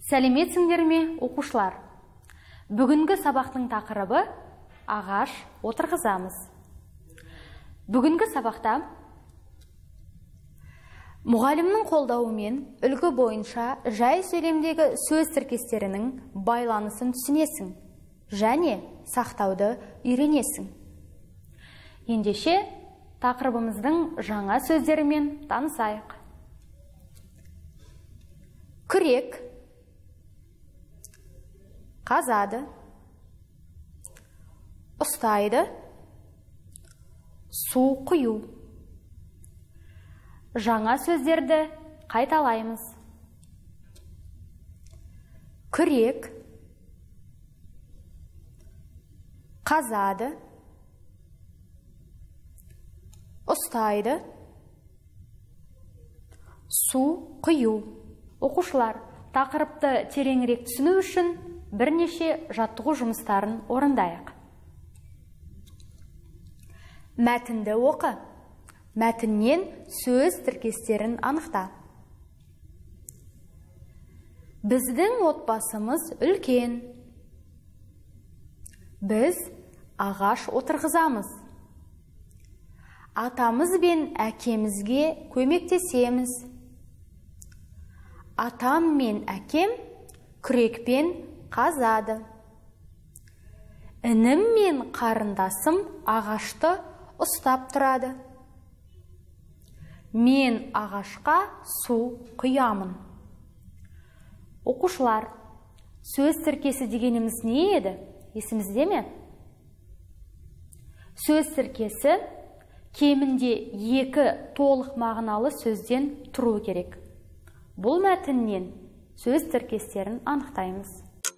Сәлеметсіңдер ме, оқушылар? Бүгінгі сабақтың тақырыбы ағаш отырғызамыз. Бүгінгі сабақта мұғалімнің қолдауымен үлгі бойынша жай сөйлемдегі сөз тіркестерінің байланысын түсінесің және сақтауды үйренесің. Ендеше тақырыбымыздың жаңа сөздерімен танысайық. Күрек, қазады, ұстайды, су құю. Жаңа сөздерді қайталаймыз. Күрек, қазады, ұстайды, су құю. Оқушылар, тақырыпты тереңірек түсіну үшін бірнеше жаттығу жұмыстарын орындайық. Мәтінді оқы. Мәтіннен сөз тіркестерін анықта. Біздің отбасымыз үлкен. Біз ағаш отырғызамыз. Атамыз бен әкемізге көмектесеміз. Атам мен әкем күрекпен қазады. Інім мен қарындасым ағашты ұстап тұрады. Мен ағашқа су құямын. Оқушылар, сөз тіркесі дегеніміз не еді? Есімізде ме? Сөз тіркесі кемінде 2 толық мағыналы сөзден тұруы керек. Бұл мәтіннен сөз тіркестерін анықтаймыз.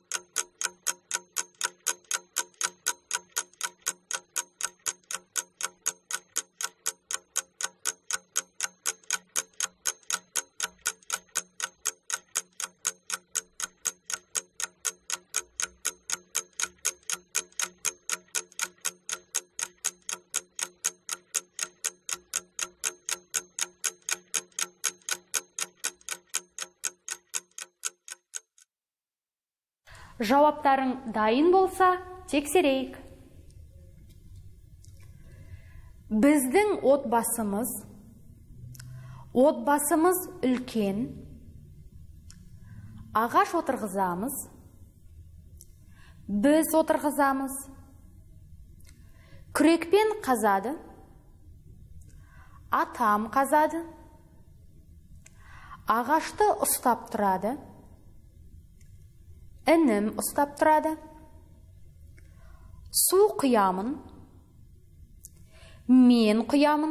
Жауаптарың дайын болса, тексерейік. Біздің отбасымыз үлкен. Ағаш отырғызамыз. Біз отырғызамыз. Күрекпен қазады. Атам қазады. Ағашты ұстап тұрады. Інім ұстап тұрады. Су құямын. Мен құямын.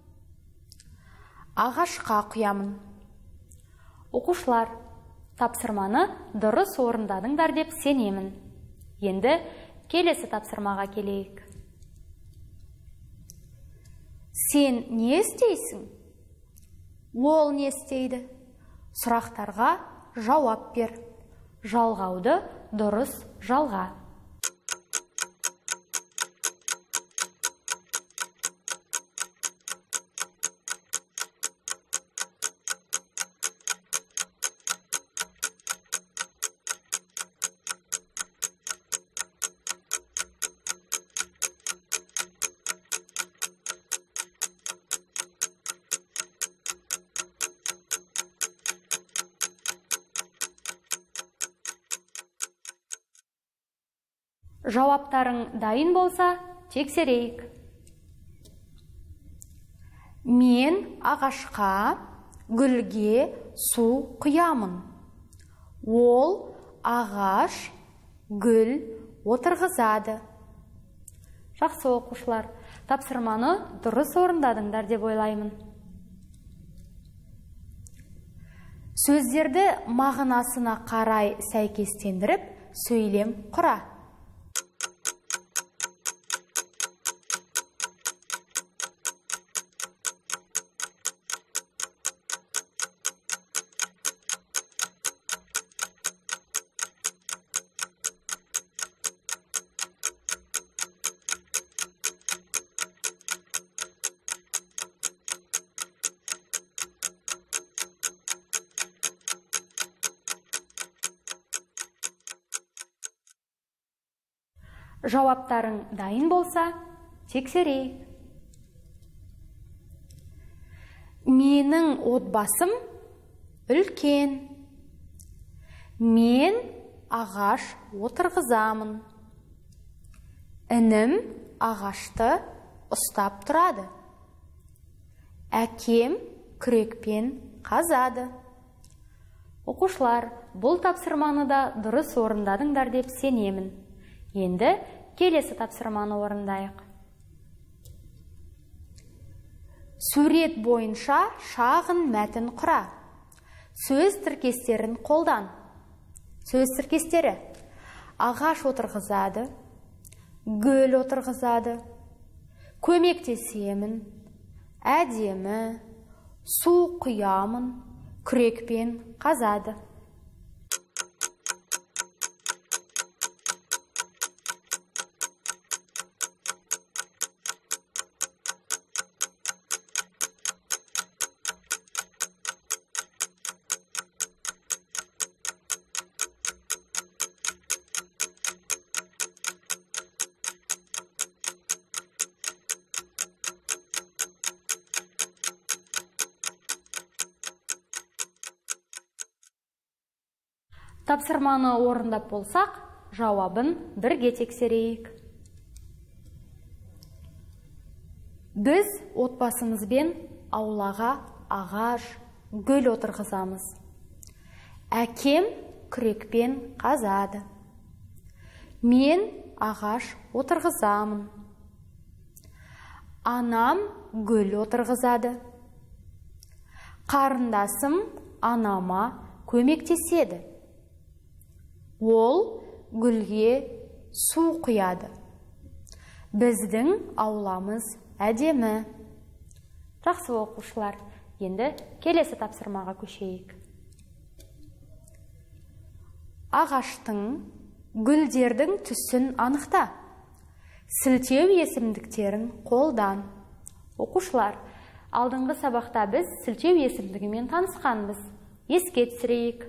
Ағашқа құямын. Оқушылар, тапсырманы дұрыс орындадыңдар деп сенемін. Енді келесі тапсырмаға келейік. Сен не істейсің? Ол не істейді? Сұрақтарға жауап бер. Жалғауды дұрыс жалға. Жауаптарың дайын болса, тексерейік. Мен ағашқа, гүлге су құямын. Ол ағаш, гүл отырғызады. Жақсы оқушылар, тапсырманы дұрыс орындадыңдар деп ойлаймын. Сөздерді мағынасына қарай сәйкестендіріп, сөйлем құра. Жауаптарың дайын болса, тексерейік. Менің отбасым үлкен. Мен ағаш отырғызамын. Інім ағашты ұстап тұрады. Әкем күрекпен қазады. Оқушылар, бұл тапсырманы да дұрыс орындадыңдар деп сенемін. Енді келесі тапсырманы орындайық. Сурет бойынша шағын мәтін құра. Сөз тіркестерін қолдан. Сөз тіркестері: ағаш отырғызады, гүл отырғызады, көмектесемін, әдемі, су құямын, күрекпен қазады. Тапсырманы орындап болсақ, жауабын бірге тексерейік. Біз отбасымызбен аулаға ағаш, гүл отырғызамыз. Әкем күрекпен қазады. Мен ағаш отырғызамын. Анам гүл отырғызады. Қарындасым анама көмектеседі. Ол гүлге су құяды. Біздің ауламыз әдемі. Жақсы оқушылар, енді келесі тапсырмаға көшейік. Ағаштың, гүлдердің түсін анықта. Сілтеу есімдіктерін қолдан. Оқушылар, алдыңғы сабақта біз сілтеу есімдігімен танысқанбыз. Еске түсірейік.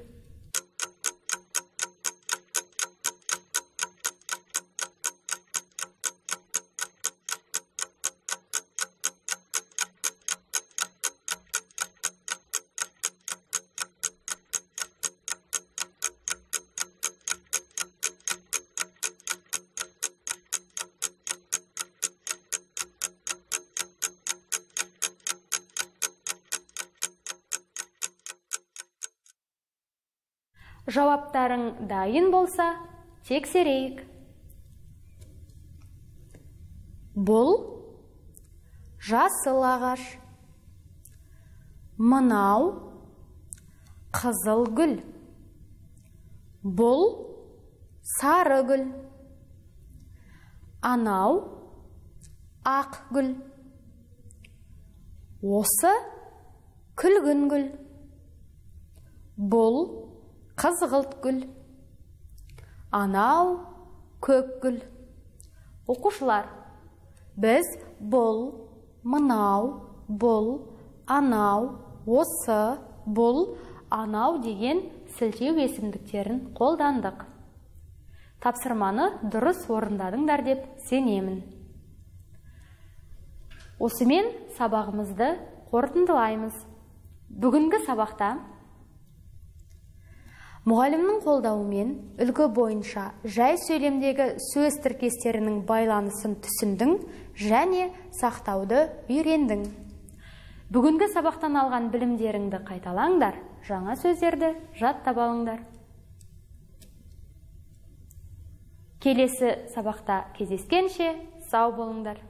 Жауаптарың дайын болса, тексерейік. Бұл жасыл ағаш. Мынау қызыл гүл. Бұл сары гүл. Анау ақ гүл. Осы күлгін гүл. Бұл қызғылт гүл. Анау көк гүл. Оқушылар, біз бұл, мынау, бұл, анау, осы, бұл, анау деген сілтеу есімдіктерін қолдандық. Тапсырманы дұрыс орындадыңдар деп сенемін. Осымен сабағымызды қорытындылаймыз. Бүгінгі сабақта мұғалімнің қолдауымен үлгі бойынша жай сөйлемдегі сөз тіркестерінің байланысын түсіндің және сақтауды үйрендің. Бүгінгі сабақтан алған білімдеріңді қайталаңдар, жаңа сөздерді жаттап алыңдар. Келесі сабақта кездескенше сау болыңдар.